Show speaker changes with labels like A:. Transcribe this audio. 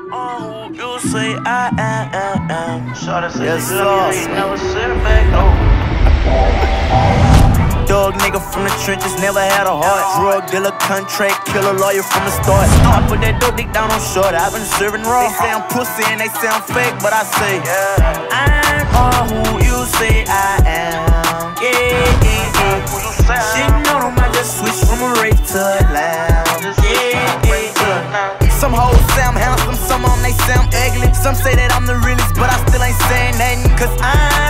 A: who you say I am.
B: Yes, sir.
A: Never sit back, no.
B: Dog nigga from the trenches, never had a heart. Drug dealer, contract killer, lawyer from the start. I put that dope dick down on short, I've been serving raw. They say I'm pussy and they say I'm fake, but I say I'm all who you say I am. Yeah, yeah, yeah. She know them, I just switched from a rape to a lamb. Yeah, yeah, yeah. Some hoes say I'm handsome, some of them they say I'm ugly. Some say that I'm the realest, but I still ain't saying nothing, cause